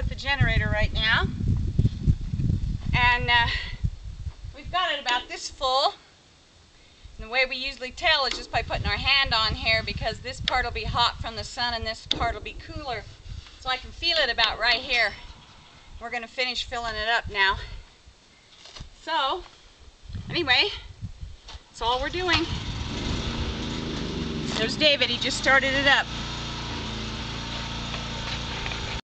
with the generator right now. And we've got it about this full. And the way we usually tell is just by putting our hand on here, because this part will be hot from the sun and this part will be cooler. So I can feel it about right here. We're going to finish filling it up now. So, anyway, that's all we're doing. There's David, he just started it up.